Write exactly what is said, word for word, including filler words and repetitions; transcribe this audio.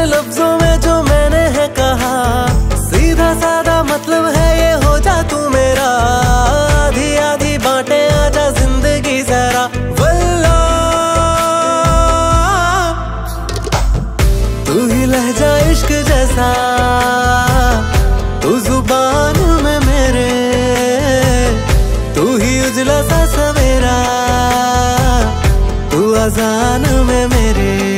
लफ्जों में जो मैंने है कहा, सीधा साधा मतलब है ये, हो जा तू मेरा। आधी आधी बांटे आजा जिंदगी जरा, वल्ला तू ही लहजा इश्क जैसा, तू जुबान में मेरे, तू ही उजला सा सवेरा, तू अजान में मेरे।